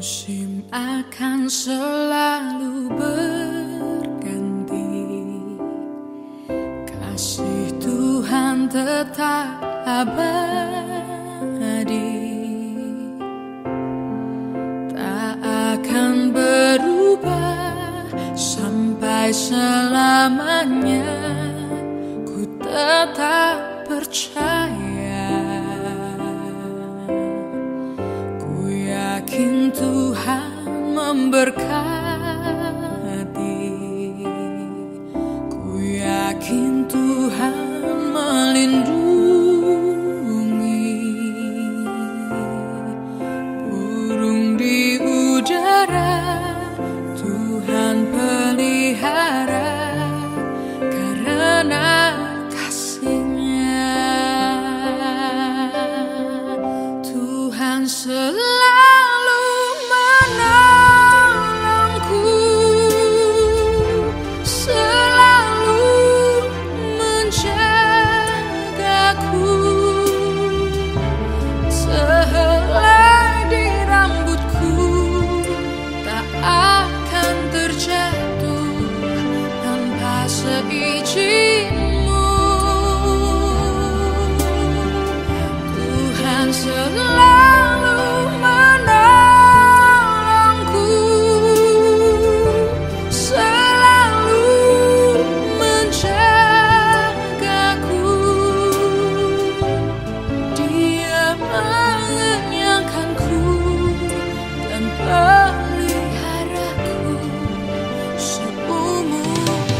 Musim akan selalu berganti, kasih Tuhan tetap abadi, tak akan berubah sampai selamanya. Ku tetap percaya, yakin Tuhan memberkati, ku yakin Tuhan melindungi. Burung di udara Tuhan pelihara karena kasih-Nya. Tuhan selalu seizinmu. Tuhan selalu menolongku, selalu menjagaku. Dia mengenyangkanku dan peliharaku seumur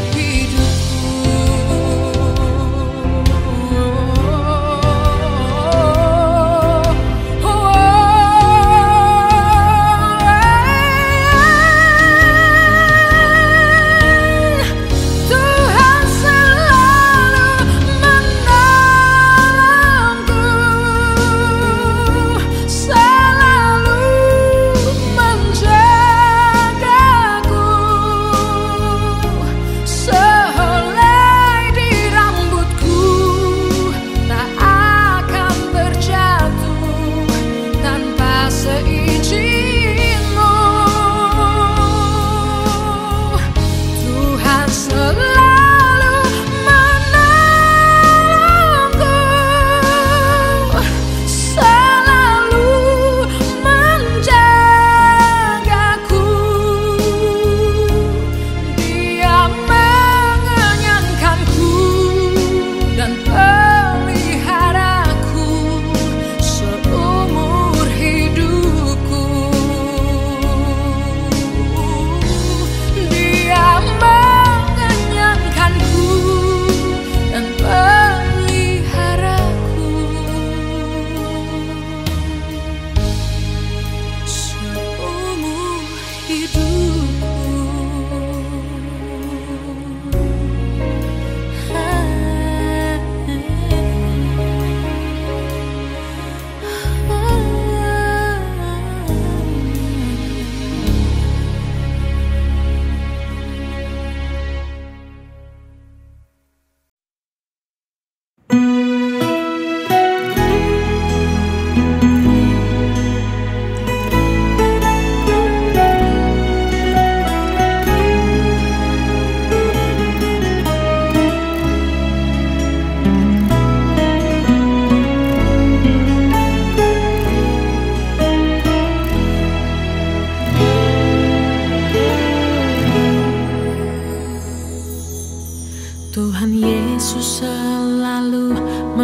Tuhan Yesus selalu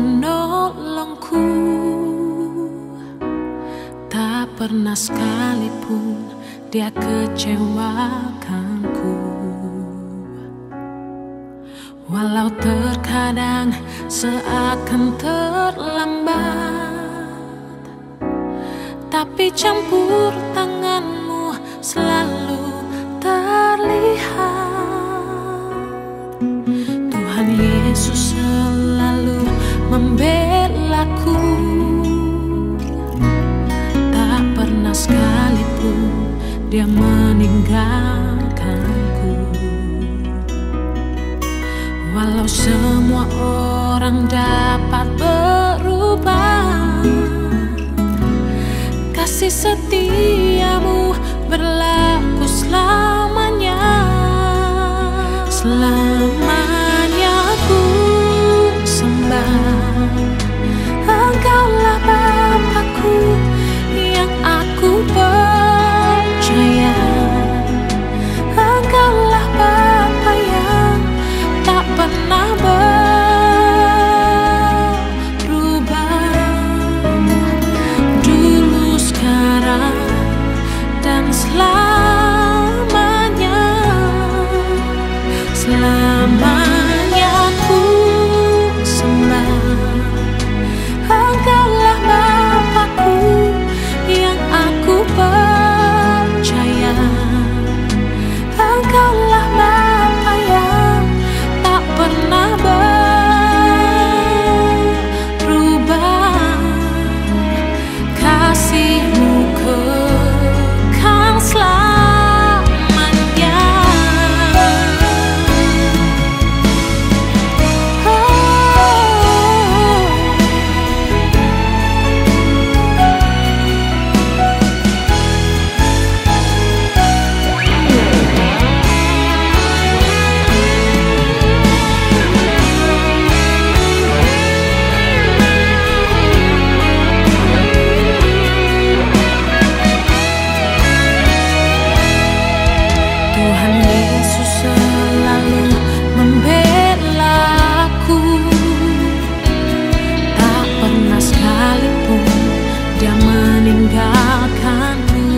menolongku, tak pernah sekalipun Dia kecewakanku. Walau terkadang seakan terlambat, tapi campur tangan-Mu selalu terlihat. Tuhan Yesus selalu membelaku, tak pernah sekalipun Dia meninggalkanku. Walau semua orang dapat berubah, kasih setiamu berlaku selamanya. Selamanya ku sembah, Engkaulah Bapakku yang aku percaya. Engkaulah Bapa yang tak pernah berubah, dulu, sekarang, dan selamanya. Selamanya ku sembah, Engkaulah Bapakku yang aku percaya. Engkaulah Bapa yang tak pernah berubah, kasih-Mu kekal selamanya. Tuhan Yesus selalu membela-Ku, tak pernah sekalipun Dia meninggalkanku.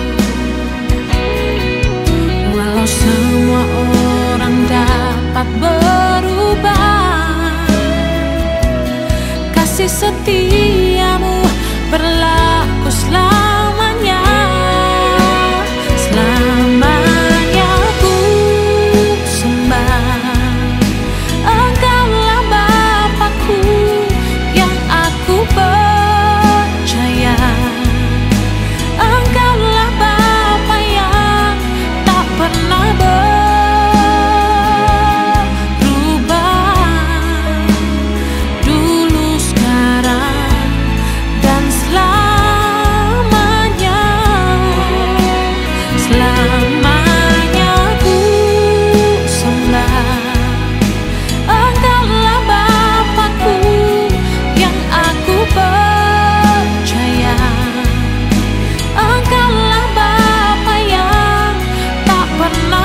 Walau semua orang dapat berubah, kasih setia-Mu berlaku selamanya. Selamanya ku sembah, Engkaulah Bapakku yang aku percaya. Engkaulah Bapa yang tak pernah berubah, dulu, sekarang, dan selamanya. Selamanya ku sembah, Engkaulah Bapakku yang aku percaya. Engkaulah Bapa yang tak pernah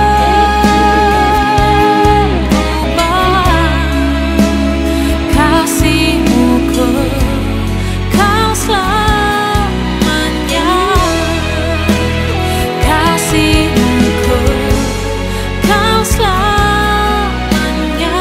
berubah, kasih-Mu kekal selamanya. Kasih-Mu kekal selamanya.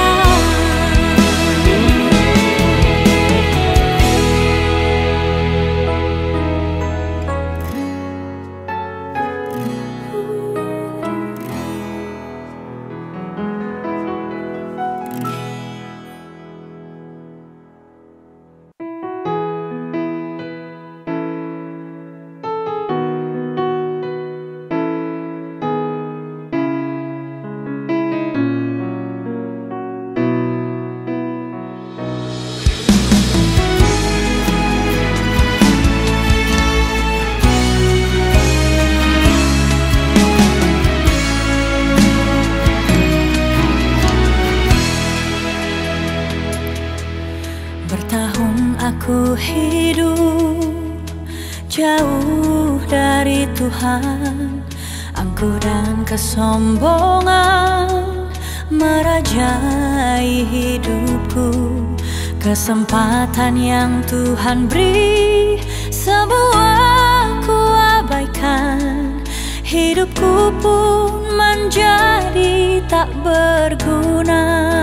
Bertahun aku hidup jauh dari Tuhan, angkuh dan kesombongan merajai hidupku. Kesempatan yang Tuhan beri semua ku abaikan, hidupku pun menjadi tak berguna.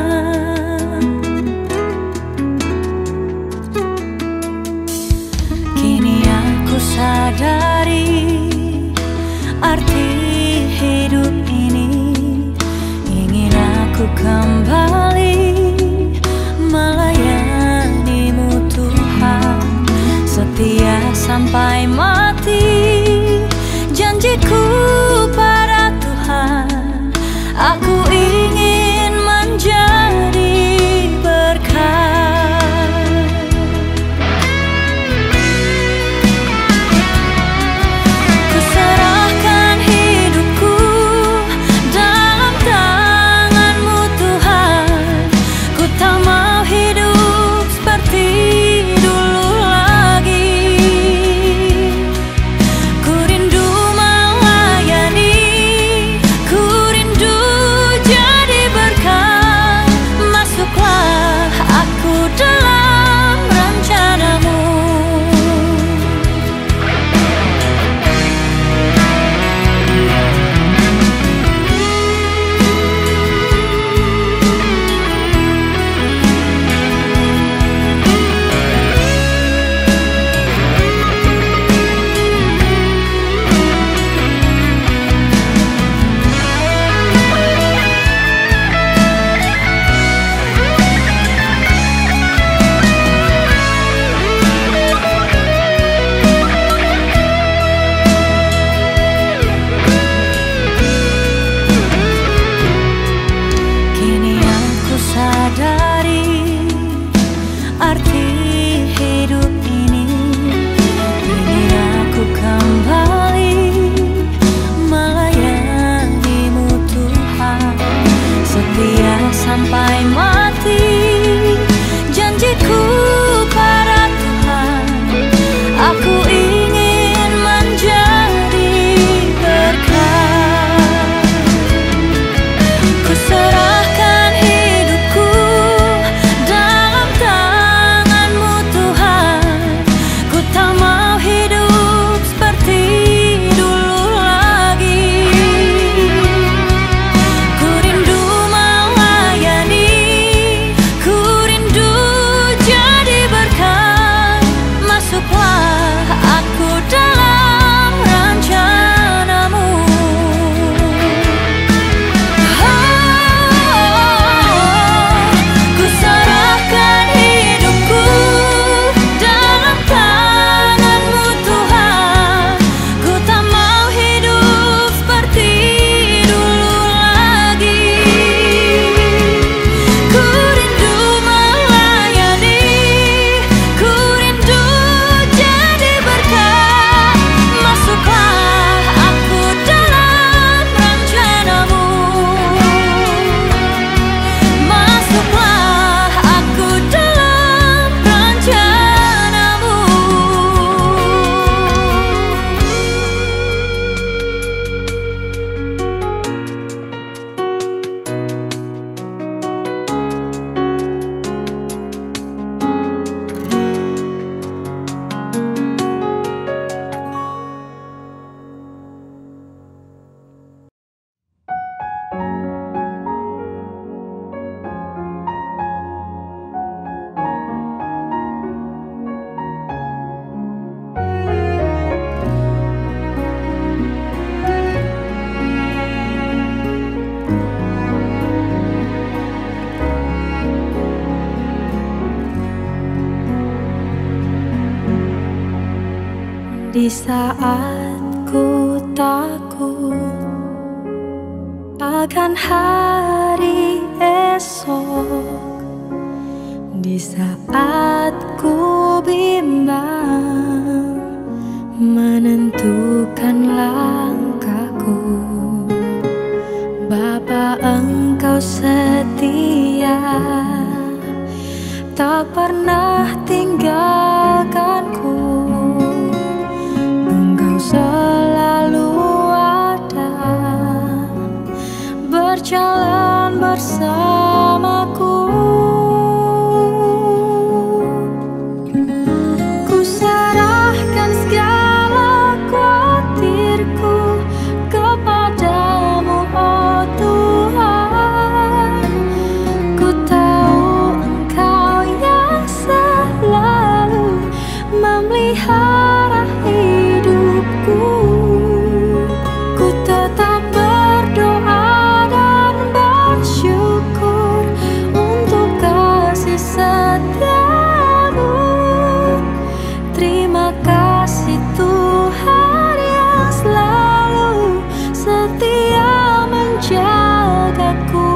Sadari arti hidup ini, ingin aku kembali melayani-Mu Tuhan, setia sampai mati. Janjiku pada Tuhan, aku ingin menjadi saat ku takut akan hari esok, di saat ku bimbang menentukan langkahku, Bapa Engkau setia, tak pernah tinggalkanku. Engkau selalu ada, berjalan bersamaku. Ku serahkan segala khawatirku kepadamu, oh Tuhan. Ku tahu Engkau yang selalu memelihara hidupku. Ku tetap berdoa dan bersyukur untuk kasih setiamu. Terima kasih Tuhan yang selalu setia menjagaku.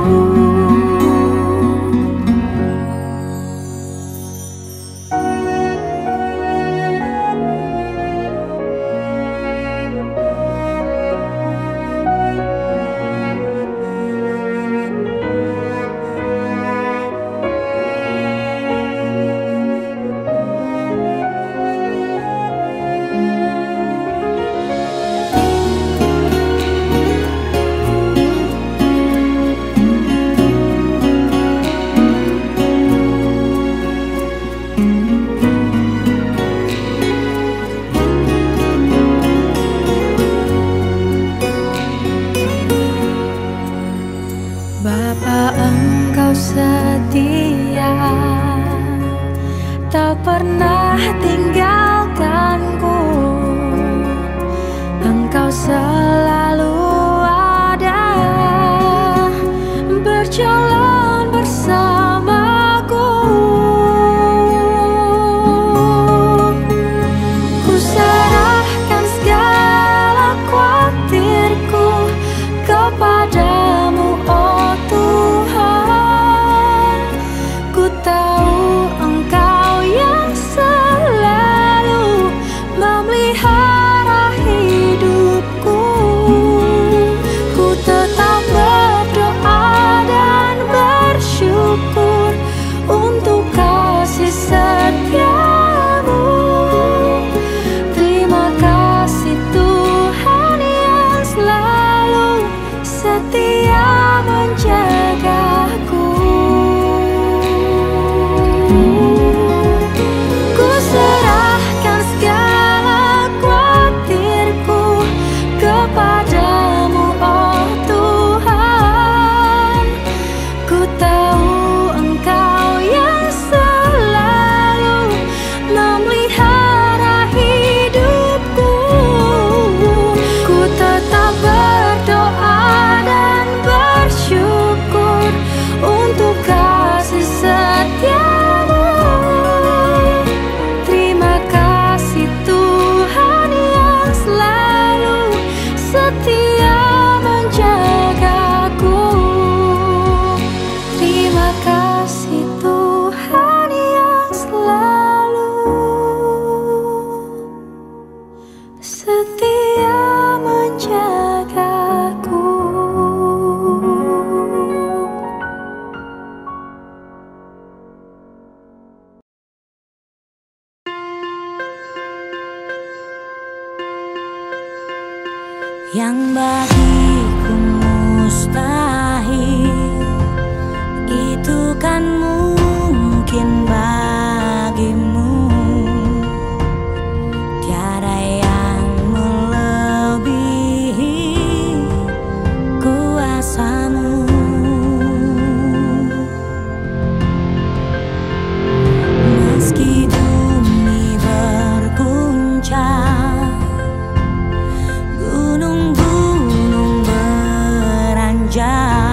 Bapa Engkau setia, tak pernah tinggalkanku. Engkau selalu ada, berjalan bersamaku. Ku serahkan segala khawatirku kepadamu, oh Tuhan. Ku tahu Engkau yang selalu memelihara hidupku. Ku tetap berdoa dan bersyukur untuk kasih setiamu. Terima kasih Tuhan yang selalu setia menjagaku. Ku serahkan segala khawatirku kepadamu, oh Tuhan. Ku tahu Engkau yang selalu memelihara hidupku. Ku tetap berdoa dan bersyukur untuk kasih setiamu. Terima kasih Tuhan yang selalu setia menjagaku. Terima kasih Tuhan yang selalu setia menjagaku. Yang bagiku mustahil, itu kan mungkin bagimu. Tiada yang melebihi kuasamu. Meski bumi berguncang, gunung-gunung beranjak,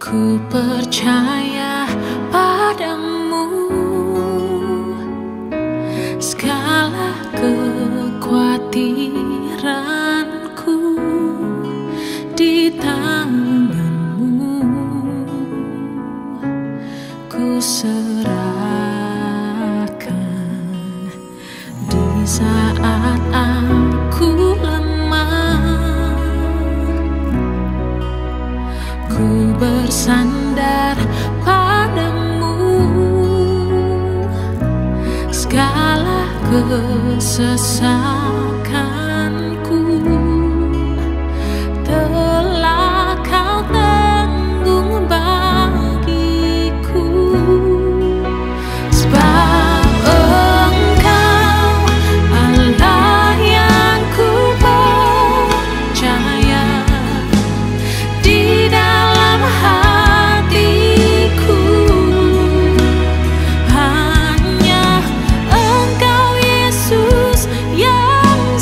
Ku percaya padamu, segala kekhawatiranku di tanganmu ku serahkan. Di saat aku lemah, ku bersandar padamu, segala kesesakanku telah kau tanggung bagiku. Sebab Engkau Allah yang ku percaya, di dalam hatiku hanya Engkau Yesus yang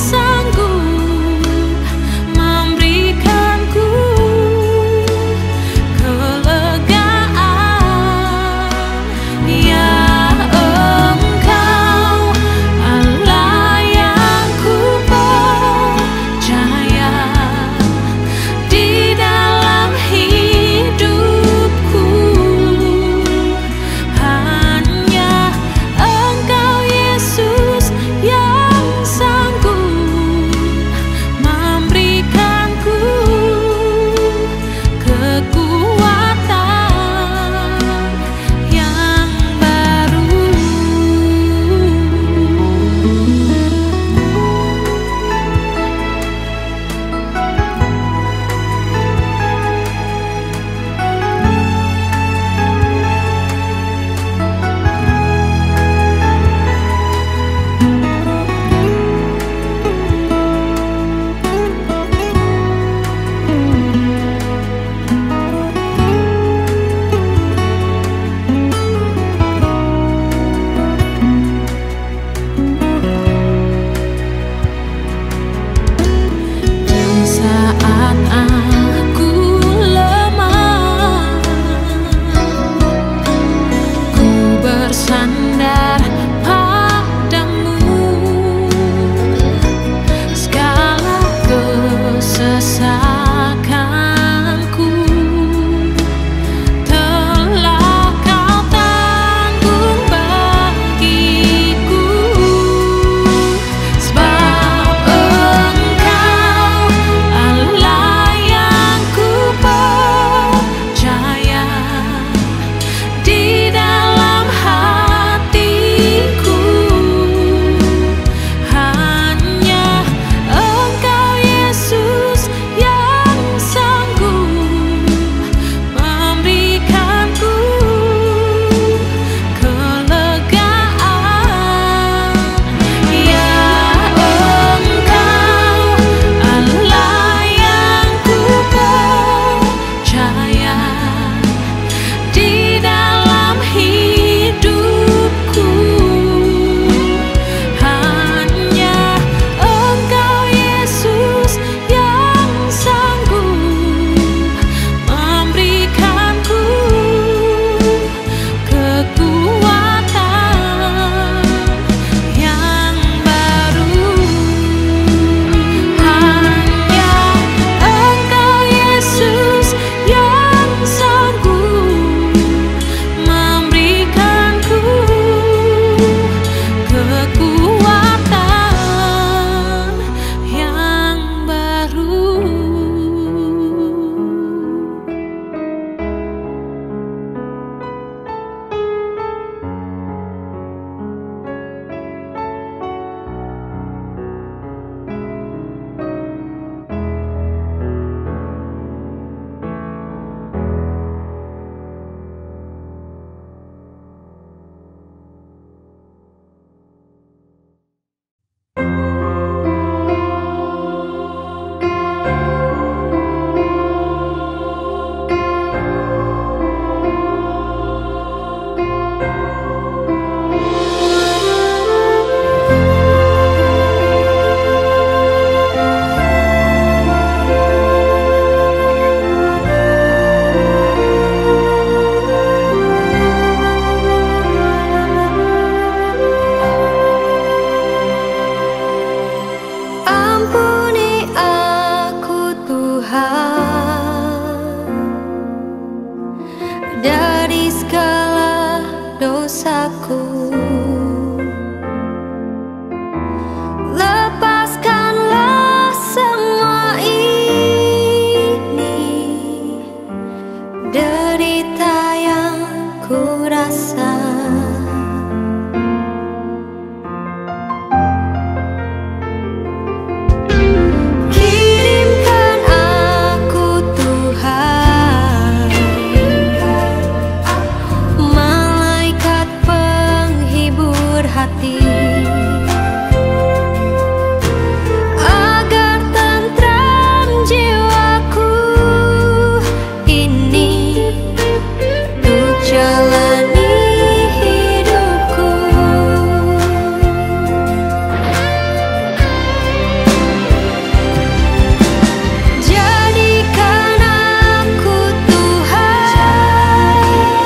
dari segala dosaku. Lepaskanlah semua ini, derita yang ku rasa. Kirimkan aku Tuhan, malaikat penghibur hati, agar tentram jiwaku ini untuk jalani hidupku. Jadikan aku Tuhan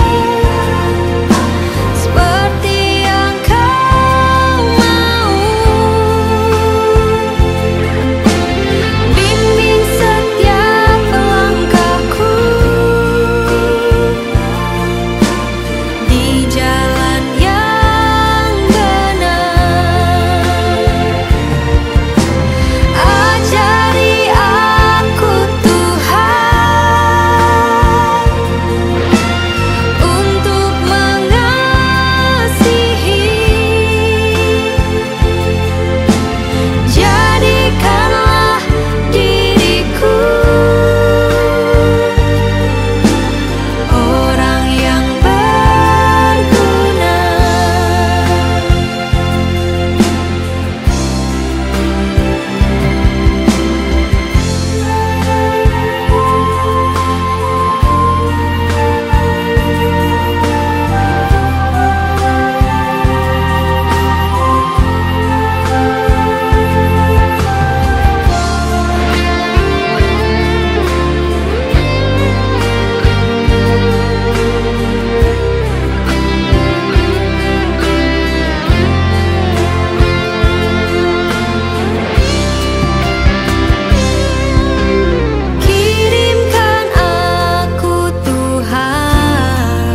seperti yang Kau mau. Bimbing setiap langkahku di jalan yang benar. Ajari aku Tuhan untuk mengasihi. Jadikanlah diriku orang yang berguna. Kirimkan aku Tuhan,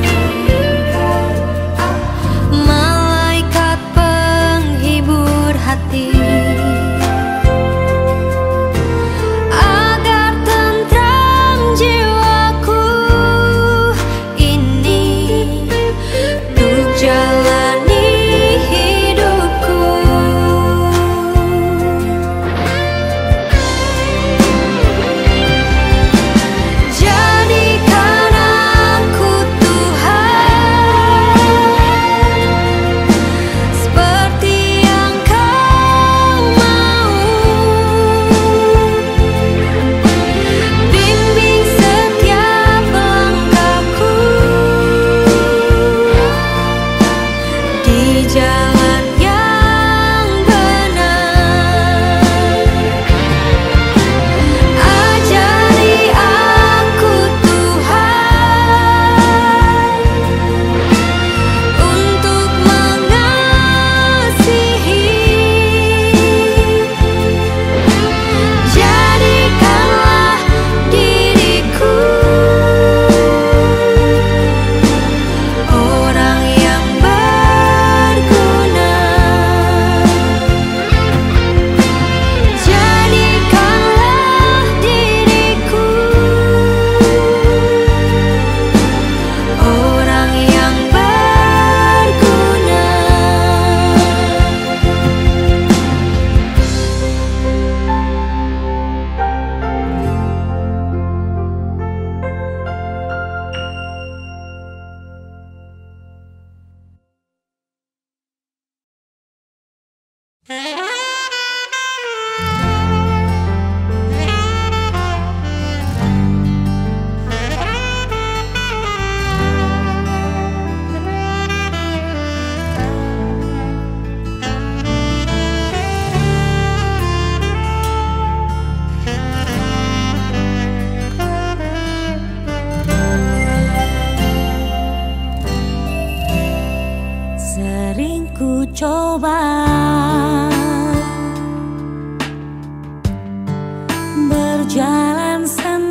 malaikat penghibur hati, agar tentram jiwaku ini untuk jalani hidupku. Jadikan aku Tuhan seperti yang Kau mau. Bimbing setiap langkahku di jalan yang benar. Ajari aku Tuhan untuk mengasihi. Jadikanlah diriku orang yang berguna. Jadikanlah diriku orang yang berguna. coba berjalan sendiri.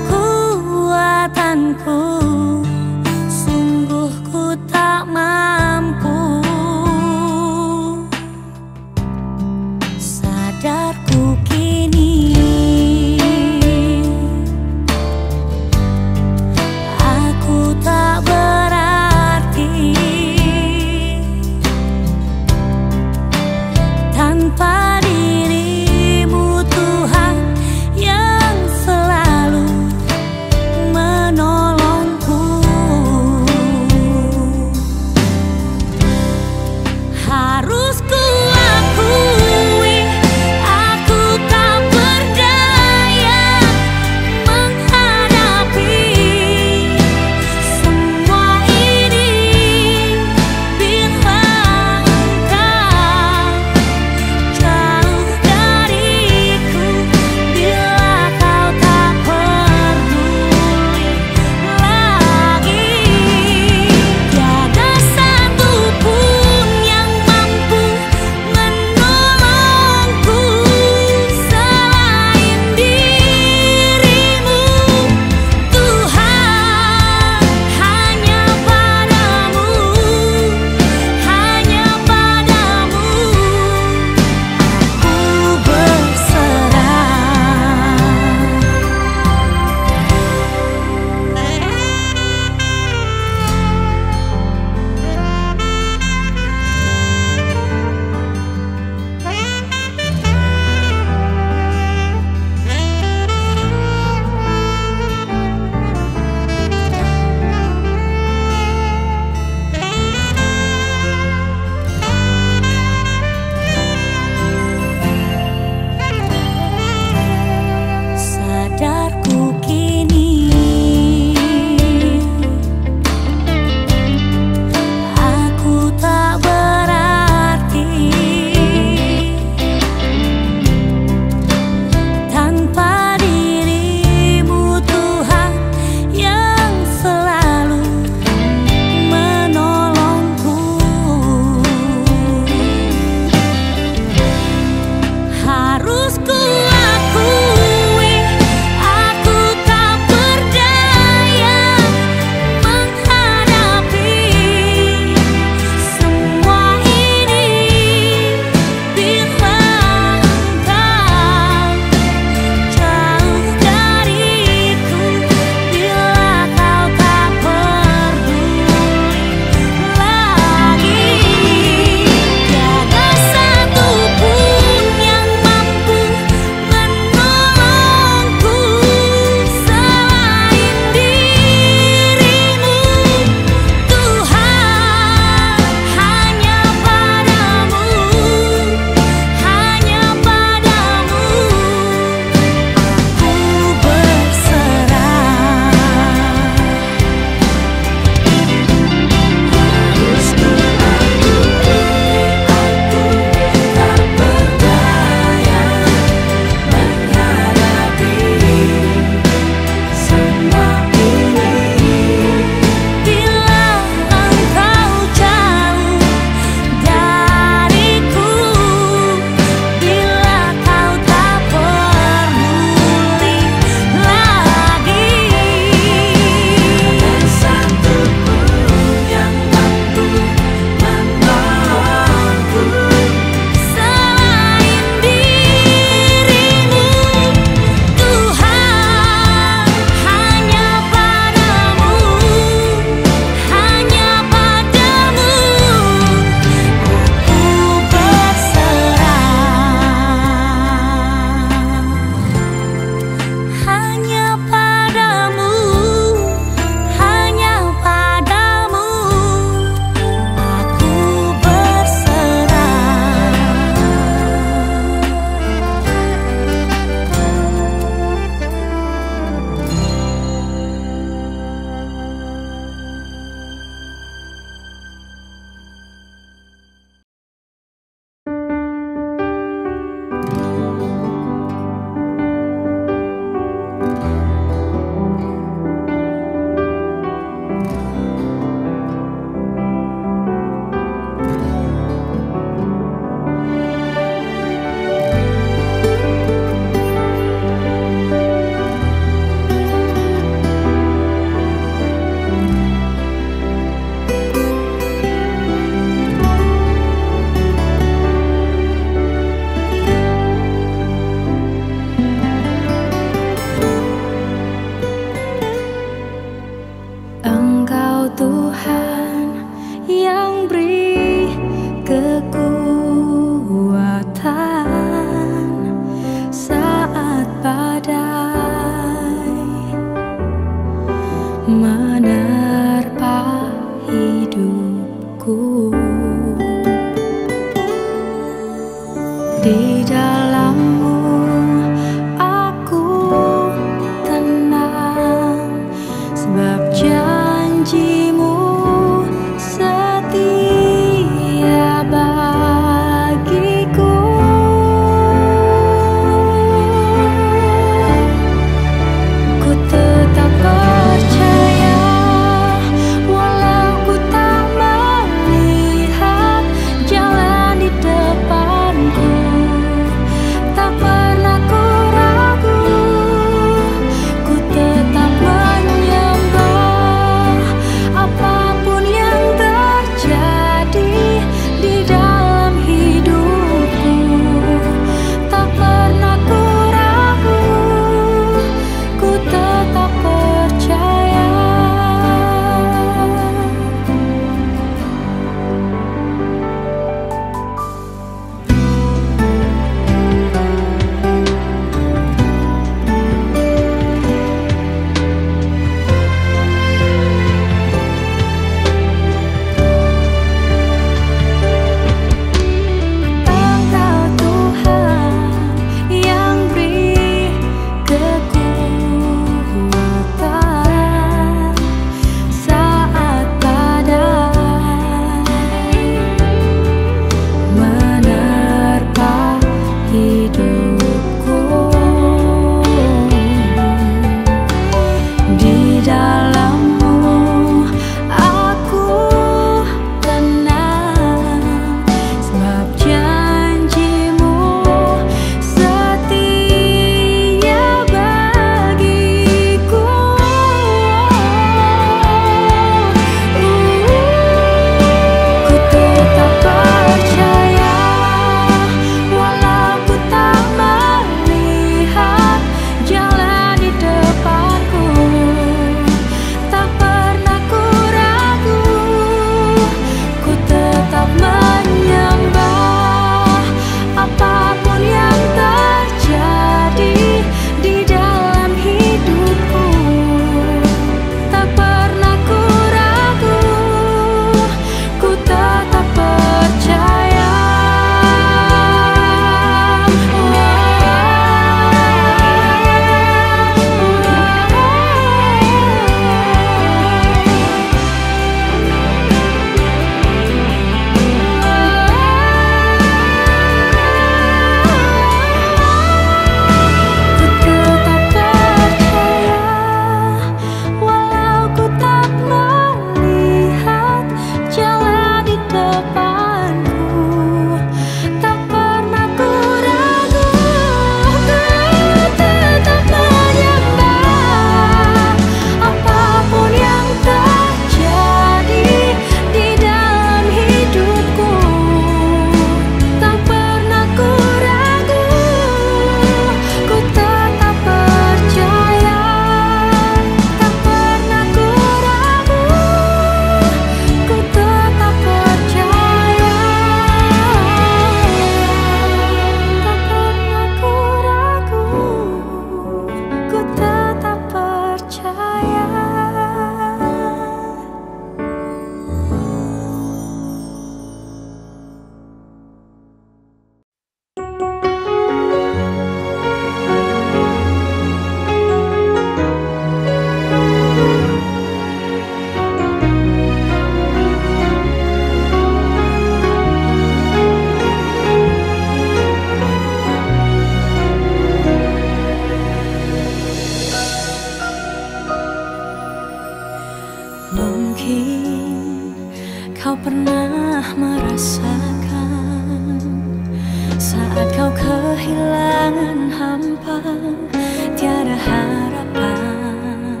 kehilangan hampa, tiada harapan.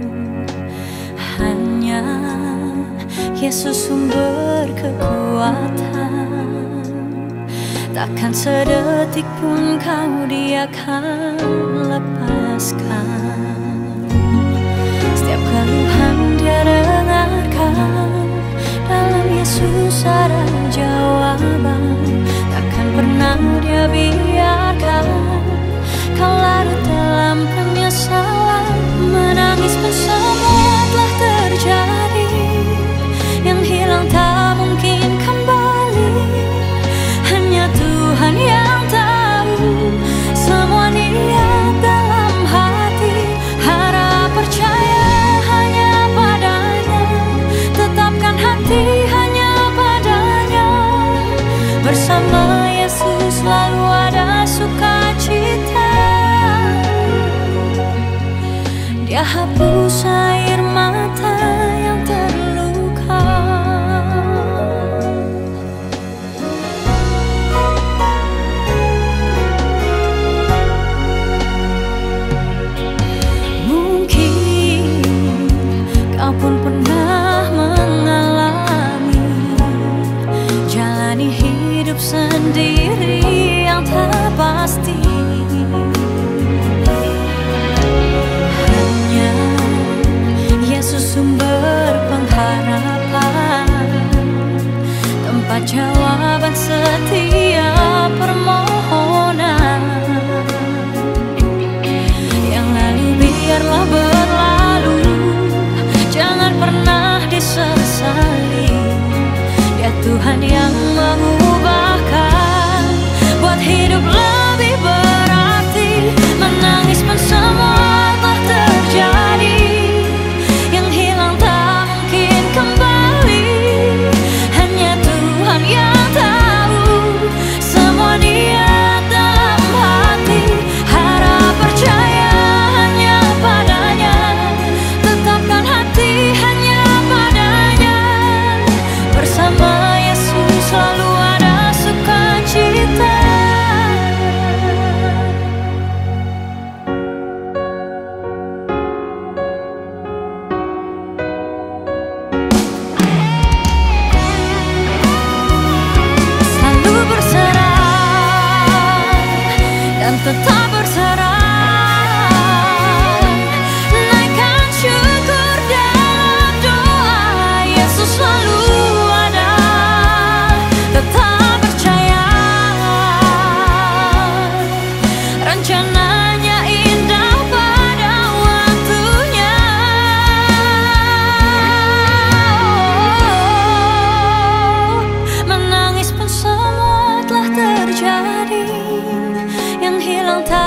Hanya Yesus sumber kekuatan. Takkan sedetik pun kau Dia akan lepaskan. Setiap keluhan Dia dengarkan, dalam Yesus ada jawaban. Takkan pernah Dia biarkan kau larut dalam penyesalan. Menangis pun semua telah terjadi, yang hilang tak mungkin kembali. Hanya Tuhan yang tahu semua niat dalam hati. Harap percaya hanya padanya, tetapkan hati hanya padanya. Bersama Yesus selalu ada sukacita. Dia hapus air mata yang terluka. Mungkin kau pun pernah mengalami jalani hidup sendiri yang tak pasti. Hanya Yesus sumber pengharapan, tempat jawaban setiap permohonan. Yang lalu biarlah berlalu, jangan pernah disesali. Dia Tuhan yang mengubahkan, buat hidup lebih berarti. Menangis pun semua telah terjadi, yang hilang tak mungkin kembali. Hanya Tuhan yang tahu semua niat dalam hati. Harap percaya hanya padanya, tetapkan hati hanya padanya. Bersama Yesus selalu ada sukacita. Selalu berserah dan tetap berserah. Naikkan syukur dalam doa. Yesus selalu ada, tetap percaya. Rencananya indah pada waktunya. Menangis pun semua telah terjadi, yang hilang tak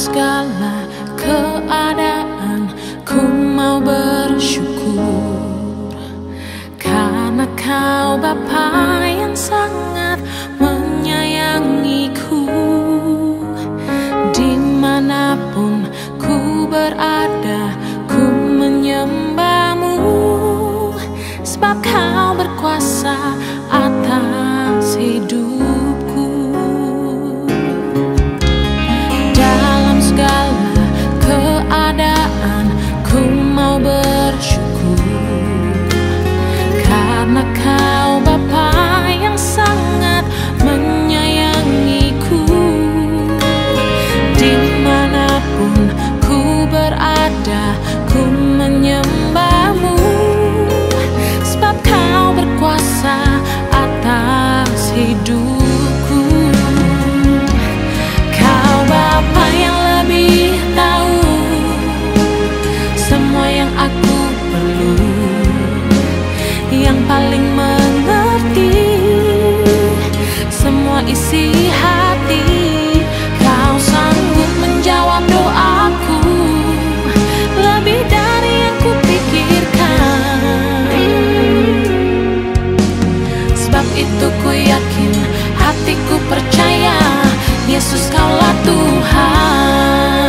segala keadaan ku mau bersyukur, karena Kau Bapa yang sangat menyayangiku. Dimanapun ku berada, ku menyembah-Mu, sebab Kau berkuasa atas hidupku. Dalam segala keadaan ku mau bersyukur, karena Kau Bapa yang sangat menyayangiku. Dimanapun ku berada, ku menyembah-Mu, sebab Kau berkuasa atas hidupku. Kau Bapa yang lebih tahu semua yang aku perlu, yang paling mengerti semua isi hati. Kau sanggup menjawab doaku lebih dari yang kupikirkan. Sebab itu ku yakin, hatiku percaya, Yesus Kaulah Tuhan.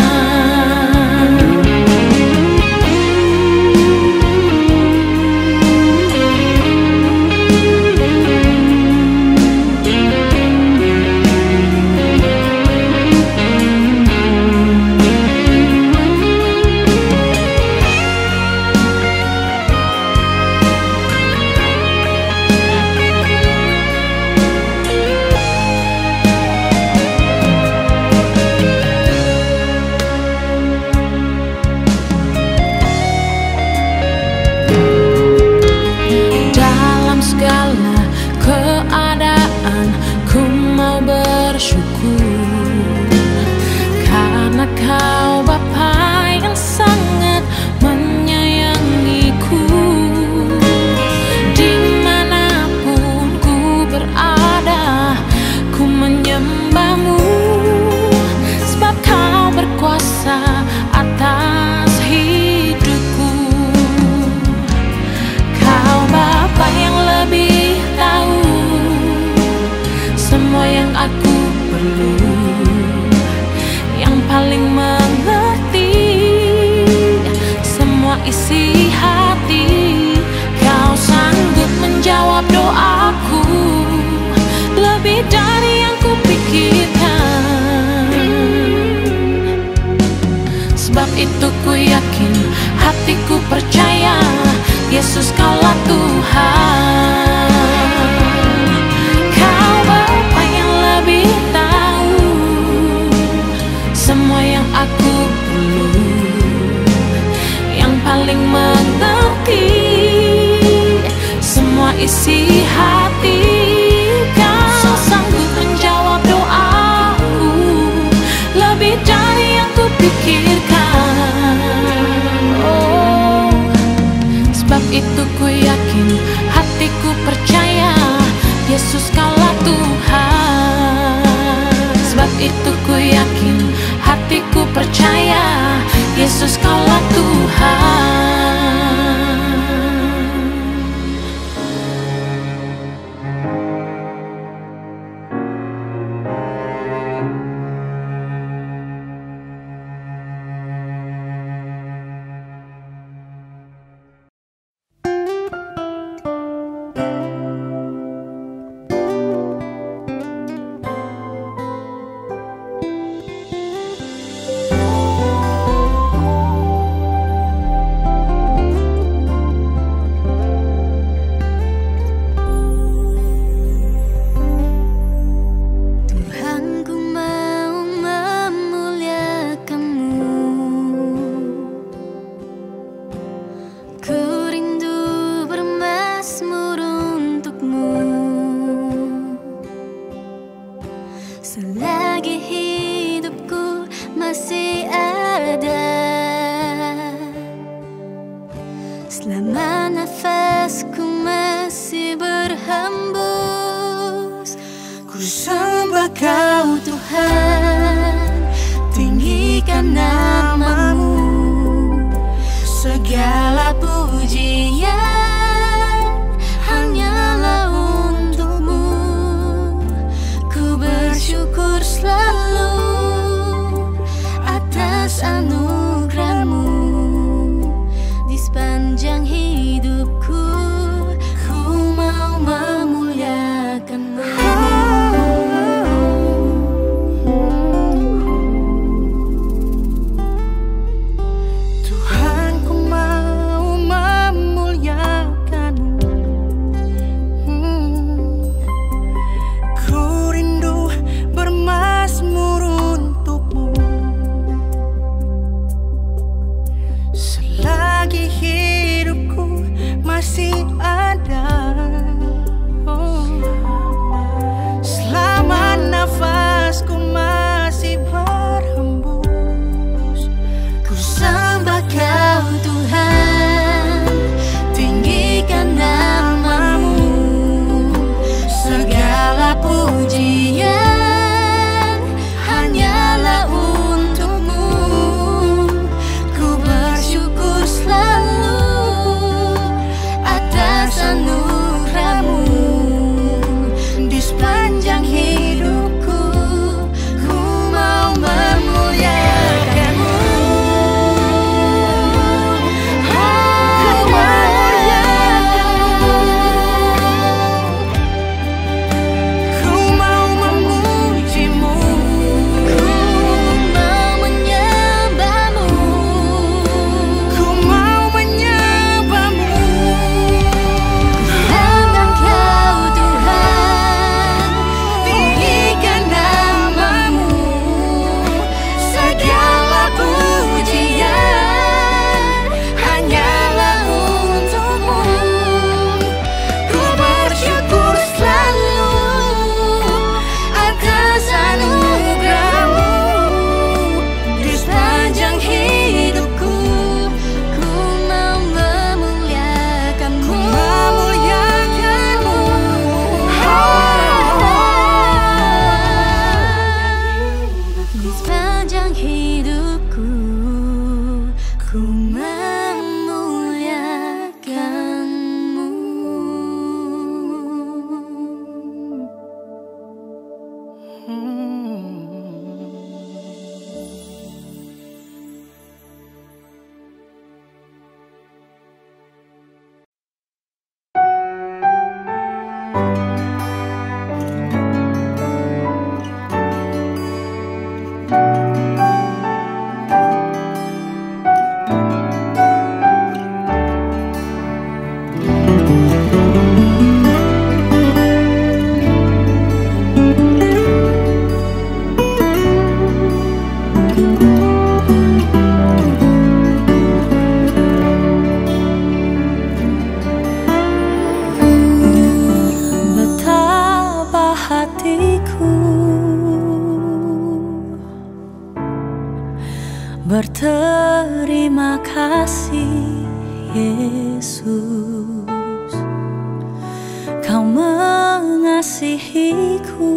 Segala keadaan ku mau bersyukur, karena Kau Bapa yang sangat menyayangiku. Dimanapun ku berada, ku menyembah-Mu, sebab Kau berkuasa atas hidupku. Kau Bapa yang lebih tahu semua yang aku perlu, yang paling mengerti semua isi hati. Kau sanggup menjawab doaku lebih dari yang kupikirkan. Sebab itu ku yakin, hatiku percaya, Yesus Kaulah Tuhan. Kau Bapa yang lebih tahu semua yang aku perlu, yang paling mengerti semua isi hati. Kau sanggup menjawab doaku lebih dari yang kupikirkan. Sebab itu ku yakin, hatiku percaya, Yesus Kaulah Tuhan. Sebab itu ku yakin, hatiku percaya, Yesus Kaulah Tuhan. Selama nafasku masih berhembus, ku sembah Kau Tuhan, tinggikan pujian hanyalah untukmu. Ku bersyukur selalu atas anugerahmu. Di sepanjang hidupku ku mau memuliakanmu. Berterima kasih Yesus, Kau mengasihiku,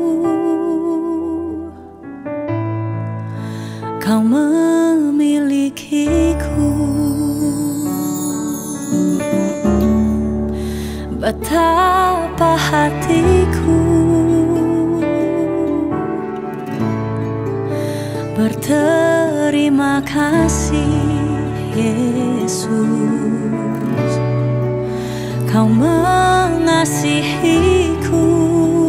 Kau memilikiku. Betapa hatiku berterima kasih Yesus, Kau mengasihiku,